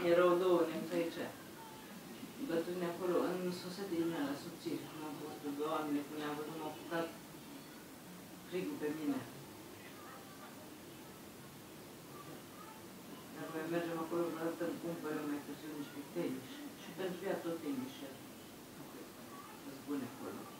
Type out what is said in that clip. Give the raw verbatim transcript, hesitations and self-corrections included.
erau două nemți aici. Bătrâni acolo, în sosete din alea subțiri, cum am fost, Doamne, când am văzut, m-a apucat frigul pe mine. Dacă mai mergem acolo, vreau să îmi cumpăr mai târziu niște tenis. Și pentru ea tot tenis. Îți bune acolo.